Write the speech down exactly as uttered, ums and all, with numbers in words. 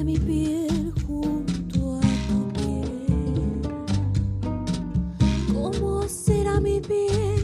mi piel junto a tu piel? ¿Cómo será mi piel